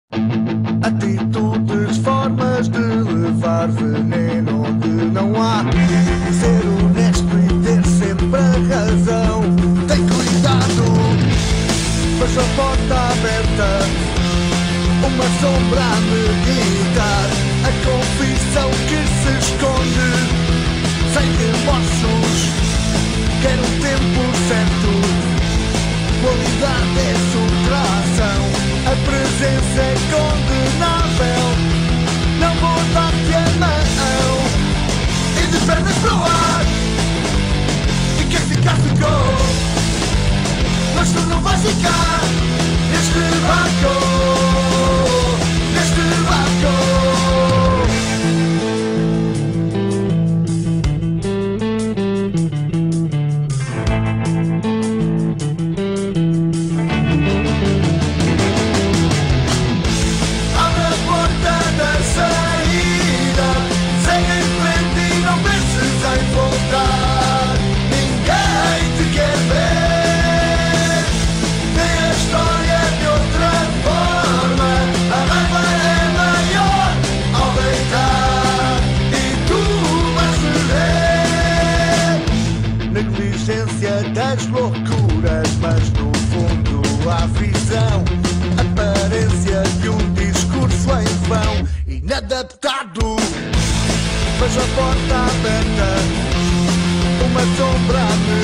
Atitudes, formas de levar veneno onde não há. Ser honesto e ter sempre a razão. Tem cuidado, veja a porta aberta, uma sombra a meditar. A confissão que se esconde, sem remorsos. Quer um tempo certo, qualidade é subtração. A presença é condenável, não vou dar-te a mão. E de pernas para o ar, e quem ficar ficou. Mas tu não vais ficar neste barco, neste barco. Das loucuras, mas no fundo há visão, aparência de um discurso em vão, inadaptado. Veja a porta aberta, uma sombra a